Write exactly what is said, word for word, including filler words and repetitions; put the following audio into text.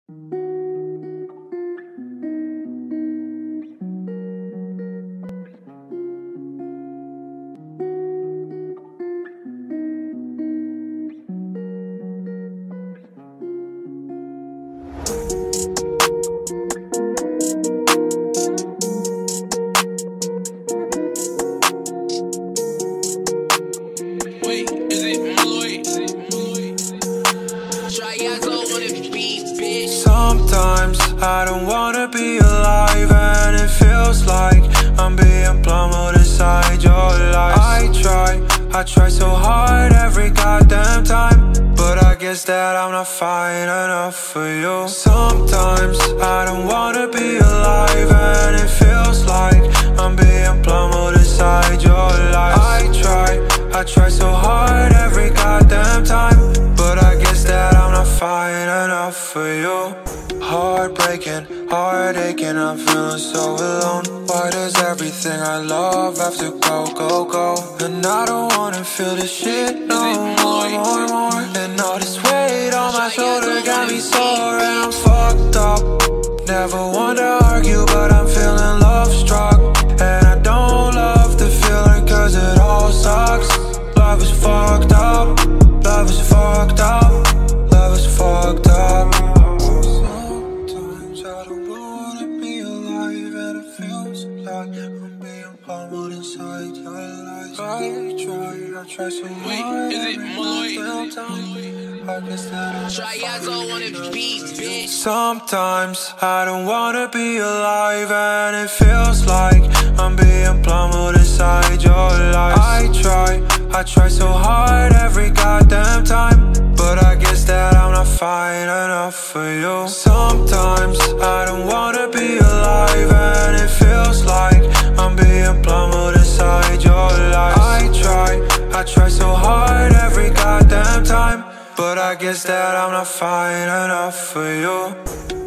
Sometimes I don't wanna be alive, and it feels like I'm being plummeted inside your lies. I try, I try so hard every goddamn time, but I guess that I'm not fine enough for you. Sometimes I don't wanna be alive, and it feels like I'm being plummeted inside your lies. I try, I try so hard every goddamn time, but I guess that I'm not fine enough for you. Heartbreaking, heart aching, I'm feeling so alone. Why does everything I love have to go, go, go? And I don't wanna feel this shit no more, more, more. And all this weight on my shoulder got me sore, and I'm fucked up. Never want to argue, but I'm feeling love struck. And I don't love the feeling cause it all sucks. Love is fucked up, love is fucked up, love is fucked up. I'm being pummeled inside your lies. I try, I try so hard. Wait, is it Malloy? I guess that I'm Try I don't wanna be, bitch. Sometimes I don't wanna be alive, and it feels like I'm being plummeted inside your lies. I try, I try so hard every goddamn time, but I guess that I'm not fine enough for you. Sometimes I don't wanna be alive, and it feels like I'm being plummeted inside your lies. I try, I try so hard every goddamn time, but I guess that I'm not fine enough for you.